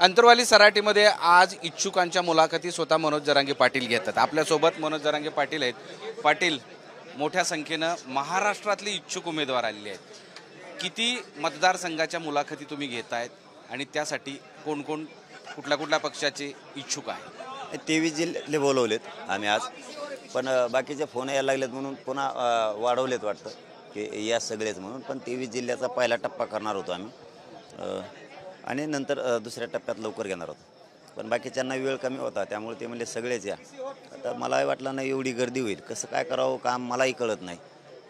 अंतरवाली सराटीमध्ये आज इच्छुकांच्या मुलाखती स्वतः मनोज जरांगे पाटील घेतात। आपल्यासोबत मनोज जरांगे पाटील आहेत। पाटील, मोठ्या संख्येनं महाराष्ट्रातले इच्छुक उमेदवार आलेले आहेत। किती मतदारसंघाच्या मुलाखती तुम्ही घेतायत आणि त्यासाठी कोण कोण कुठल्या पक्षाचे इच्छुक आहेत? 23 जिल्ह्यातले बोलवलेत आम्ही आज, पण बाकीचे फोन यायला लागलेत म्हणून पुन्हा वाढवलेत वाटतं की या सगळेच म्हणून। पण 23 जिल्ह्याचा पहिला टप्पा करणार होतो आम्ही आणि नंतर दुसऱ्या टप्प्यात लवकर घेणार होतो, पण बाकीच्यांना वेळ कमी होता त्यामुळे ते म्हणले सगळेच या। आता मलाही वाटलं नाही एवढी गर्दी होईल, कसं काय करावं काम मलाही कळत नाही,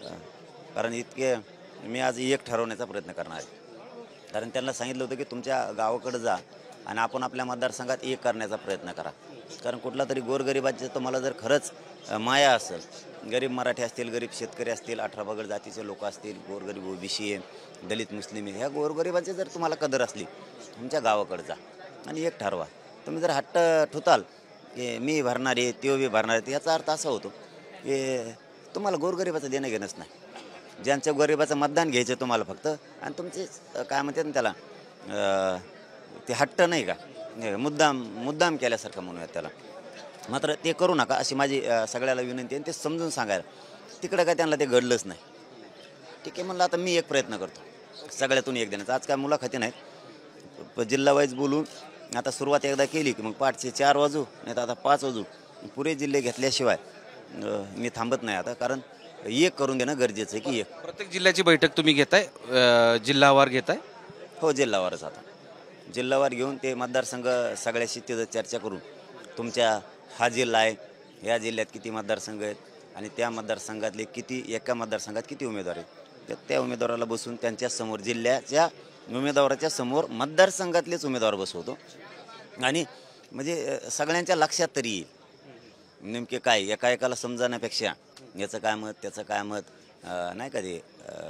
कारण इतके मी आज एक ठरवण्याचा प्रयत्न करणार आहे। कारण त्यांना सांगितलं होतं की तुमच्या गावाकडे जा आणि आपण आपल्या मतदारसंघात एक करण्याचा प्रयत्न करा, कारण कुठला तरी गोरगरिबाचे तुम्हाला जर खरंच माया असेल, गरीब मराठी असतील, गरीब शेतकरी असतील, 18 पगड जातीचे लोक असतील, गोरगरीब ओबीसी आहे, दलित मुस्लिम आहे, ह्या गोरगरिबांची जर तुम्हाला कदर असली तुमच्या गावाकडे जा आणि एक ठरवा। तुम्ही जर हट्ट ठुताल की मी भरणार आहे तो बी भरणार आहे, याचा अर्थ असा होतो की तुम्हाला गोरगरिबाचं देणं घेणंच नाही। ज्यांच्या गरिबाचं मतदान घ्यायचं तुम्हाला फक्त, आणि तुमचे काय म्हणतात ना त्याला ते हट्ट नाही का, मुद्दाम केल्यासारखं म्हणूयात त्याला, मात्र ते करू नका अशी माझी सगळ्याला विनंती आहे। ते समजून सांगायला तिकडं काय त्यांना ते घडलंच नाही, ठीक आहे म्हणलं आता मी एक प्रयत्न करतो सगळ्यातून एक देण्याचा। आज काय मुलाखती नाहीत, जिल्हा वाईज बोलून आता सुरुवात एकदा केली की मग 4:05 वाजू नाही तर आता 5 वाजू, पुरे जिल्हे घेतल्याशिवाय मी थांबत नाही आता, कारण एक करून देणं गरजेचं आहे की एक। प्रत्येक जिल्ह्याची बैठक तुम्ही घेताय, जिल्हावार घेताय? हो, जिल्हावारच आता जिल्हावार घेऊन ते मतदारसंघ सगळ्याशी तिथं चर्चा करून तुमच्या हा जिल्हा आहे, या जिल्ह्यात किती मतदारसंघ आहेत आणि त्या मतदारसंघातले किती, एका मतदारसंघात किती उमेदवार आहेत, तर त्या उमेदवाराला बसून त्यांच्यासमोर जिल्ह्याच्या उमेदवाराच्या समोर मतदारसंघातलेच उमेदवार बसवतो आणि म्हणजे सगळ्यांच्या लक्षात तरी येईल नेमके काय, एकाला समजण्यापेक्षा याचं काय मत त्याचं काय मत, नाही का ते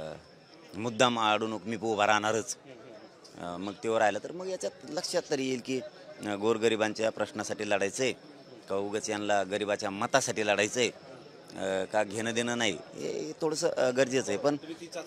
मुद्दाम अडवणूक मी उभा राहणारच, मग तेव्हा राहिलं तर मग याच्यात लक्षात तरी येईल की गोरगरिबांच्या प्रश्नासाठी लढायचं आहे का उगाच यांना गरिबाच्या मतासाठी लढायचं आहे का, घेणं देणं नाही, हे थोडंसं गरजेचं आहे। पण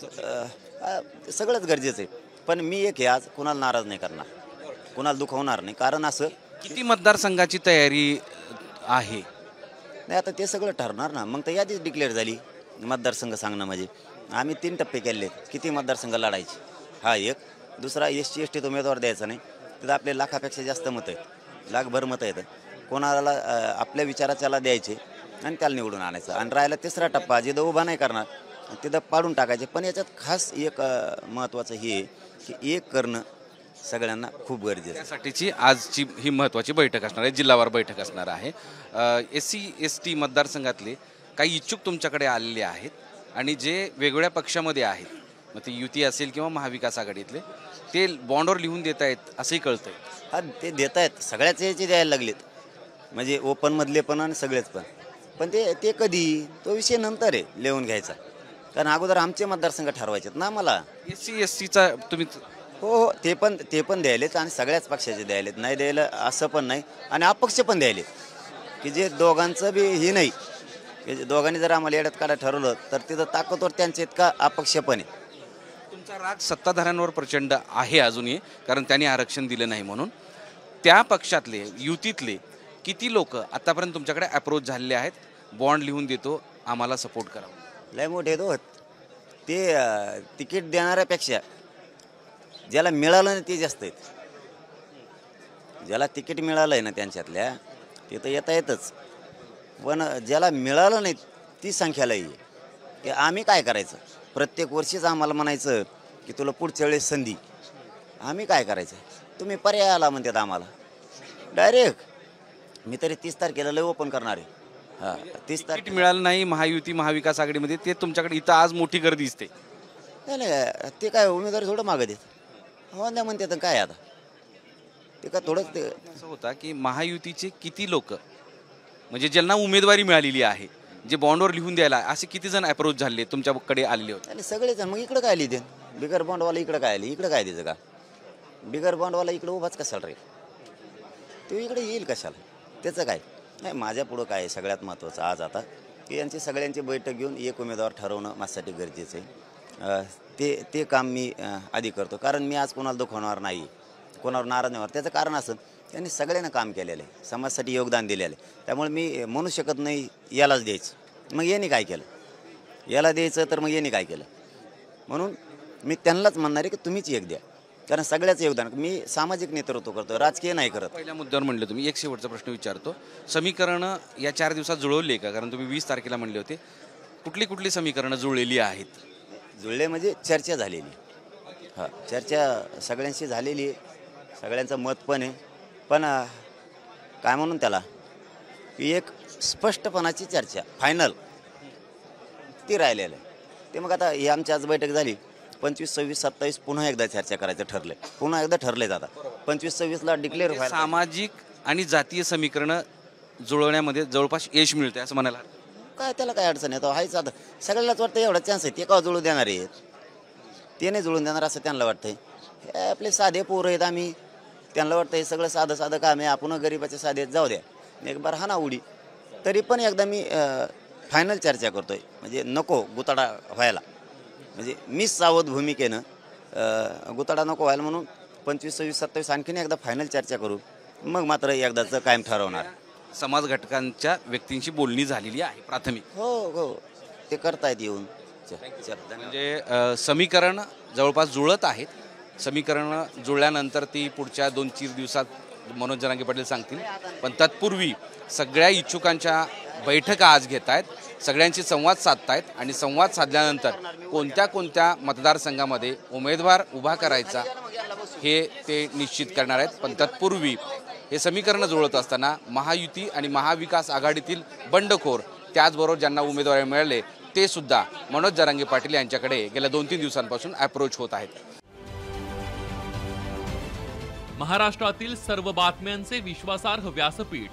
सगळंच गरजेचं आहे, पण मी एक हे आज कुणाला नाराज नाही करणार, कुणाला दुखवणार नाही, कारण असं किती मतदारसंघाची तयारी आहे नाही आता ते सगळं ठरणार ना, मग तर यादीच डिक्लेअर झाली मतदारसंघ सांगणं म्हणजे। आम्ही 3 टप्पे केले, किती मतदारसंघ लढायचे हा एक, दुसरा SC ST उमेदवार द्यायचा नाही, तिथं आपले लाखापेक्षा जास्त मतं आहेत, लाखभर मतं आहेत, कोणाला आपल्या विचाराच्याला द्यायचे आणि त्याला निवडून आणायचं, आणि राहिला तिसरा टप्पा जिथं उभा नाही करणार तिथं पाडून टाकायचे। पण याच्यात खास एक महत्त्वाचं हे की एक करणं सगळ्यांना खूप गरजेचं आहे। त्यासाठीची आजची ही महत्त्वाची बैठक असणार आहे, जिल्हावार बैठक असणार आहे। SC ST मतदारसंघातले काही इच्छुक तुमच्याकडे आलेले आहेत आणि जे वेगवेगळ्या पक्षामध्ये आहेत, मग ते युती असेल किंवा महाविकास आघाडीतले, ते बॉन्डवर लिहून देत आहेत असंही कळतंय। हा, ते देत आहेत, सगळ्याच याचे द्यायला लागलेत, म्हणजे ओपनमधले पण आणि सगळेच पण ते कधी तो विषय नंतर आहे लिहून घ्यायचा, कारण अगोदर आमचे मतदारसंघ ठरवायचे ना मला। SC STचा तुम्ही हो, ते पण द्यायलेत आणि सगळ्याच पक्षाचे द्यायलेत, नाही द्यायला असं पण नाही, आणि अपक्ष पण द्यायलेत की जे दोघांचं बी हे नाही की दोघांनी जर आम्हाला येड्यात काढा ठरवलं तर तिथं ताकदवर त्यांचे इतका अपक्ष पण आहे। तुमचा राग सत्ताधाऱ्यांवर प्रचंड आहे अजूनही, कारण त्यांनी आरक्षण दिलं नाही म्हणून। त्या पक्षातले युतीतले किती लोक आतापर्यंत तुमच्याकडे अप्रोच झालेले आहेत, बॉन्ड लिहून देतो आम्हाला सपोर्ट करा? लय मोठे दोत ते, तिकीट देणाऱ्यापेक्षा ज्याला मिळालं नाही ते जास्त आहेत, ज्याला तिकीट मिळालं आहे ना त्यांच्यातल्या ते तर येता येतच, पण ज्याला मिळालं नाही ती संख्याला आहे की आम्ही काय करायचं, प्रत्येक वर्षीच आम्हाला म्हणायचं की तुला पुढच्या वेळेस संधी, आम्ही काय करायचं, तुम्ही पर्याय आला म्हणतात आम्हाला डायरेक्ट। मी तरी 30 तारखेला लय ओपन करणार आहे, हां 30 तारखे मिळालं नाही महायुती महाविकास आघाडीमध्ये, ते तुमच्याकडे इथं आज मोठी गर्दी दिसते। नाही ते काय उमेदवारी थोडं मागं देत, हो नाही म्हणते तर काय आता, ते का थोडंच ते असं होता की महायुतीचे किती लोक, म्हणजे ज्यांना उमेदवारी मिळालेली आहे, जे बॉन्डवर लिहून द्यायला, असे किती जण अप्रोच झाले तुमच्याकडे आलेले होते? आणि सगळेच मग इकडं काय लिहिते, बिगर बॉन्डवाला इकडं काय आली, इकडं काय द्यायचं का, बिगर बॉन्डवाला इकडं उभाच कशाला रे, तो इकडे येईल कशाला, त्याचं काय नाही। माझ्या पुढं काय सगळ्यात महत्त्वाचं आज आता की यांची सगळ्यांची बैठक घेऊन एक उमेदवार ठरवणं माझ्यासाठी गरजेचं आहे। ते काम मी आधी करतो, कारण मी आज कोणाला दुखवणार नाही, कोणावर नाराज नाही होणार. त्याचं कारण असं त्यांनी सगळ्यांना काम केलेलं आहे, समाजासाठी योगदान दिलेलं आहे. त्यामुळे मी म्हणू शकत नाही यालाच द्यायचं, मग याने काय केलं, याला द्यायचं तर मग याने काय केलं. म्हणून मी त्यांनाच म्हणणार आहे की तुम्हीच एक द्या, कारण सगळ्याच योगदान. मी सामाजिक नेतृत्व करतो, राजकीय नाही करत. पहिल्या मुद्द्यावर म्हणलं तुम्ही, एक शेवटचा प्रश्न विचारतो. समीकरणं या 4 दिवसात जुळवली का? कारण तुम्ही 20 तारखेला म्हणले होते. कुठली कुठली समीकरणं जुळलेली आहेत? जुळले म्हणजे चर्चा झालेली. हां, चर्चा सगळ्यांशी झालेली आहे, सगळ्यांचं मत पण आहे. पण काय म्हणून त्याला की एक स्पष्टपणाची चर्चा फायनल ती राहिलेलं आहे. ते मग आता ही आमची आज बैठक झाली, 25, 26, 27 पुन्हा एकदा चर्चा करायचं ठरलं आहे. पुन्हा एकदा ठरलेच आता 25, 26ला डिक्लेअर व्हायला. सामाजिक आणि जातीय समीकरणं जुळवण्यामध्ये जवळपास यश मिळते असं म्हणायला काय त्याला काय अडचण आहे? तो आहेच. आता सगळ्यालाच वाटतं एवढा चान्स आहे, ते का जुळू देणार आहेत, ते नाही जुळून देणार असं त्यांना वाटतंय. हे आपले साधे पोरं आहेत, आम्ही त्यांना वाटतं हे सगळं साधं साधं काम आहे, आपण गरीबाच्या साधेत जाऊ द्या, एक बार हा ना उडी. तरी पण एकदा मी फायनल चर्चा करतोय, म्हणजे नको गुताडा व्हायला, म्हणजे मी सावध भूमिकेनं गुताडा नको व्हायला म्हणून 25, 26, 27 आणखीन एकदा फायनल चर्चा करू, मग मात्र एकदाचं कायम ठरवणार. समाज घटकांच्या व्यक्तींशी बोलणी झालेली आहे प्राथमिक. हो हो, ते करतायत येऊन. म्हणजे समीकरण जवळपास जुळत आहेत. समीकरणं जुळल्यानंतर ती पुढच्या 2-4 दिवसात मनोज जरांगे पाटील सांगतील. पण तत्पूर्वी सगळ्या इच्छुकांच्या बैठका आज घेत आहेत, सगळ्यांशी संवाद साधतायत आणि संवाद साधल्यानंतर कोणत्या कोणत्या मतदारसंघामध्ये उमेदवार उभा करायचा हे ते निश्चित करणार आहेत. पण तत्पूर्वी हे समीकरणं जुळत असताना महायुती आणि महाविकास आघाडीतील बंडखोर, त्याचबरोबर ज्यांना उमेदवारी मिळाले ते सुद्धा मनोज जरांगे पाटील यांच्याकडे गेल्या 2-3 दिवसांपासून अप्रोच होत आहेत. महाराष्ट्रातील सर्व बातम्यांचे विश्वासार्ह व्यासपीठ,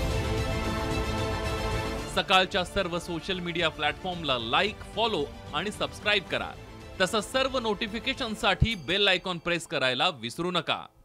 सकाळच्या सर्व सोशल मीडिया प्लॅटफॉर्मला लाईक, फॉलो आणि सबस्क्राईब करा. तसंच सर्व नोटिफिकेशनसाठी बेल आयकॉन प्रेस करायला विसरू नका.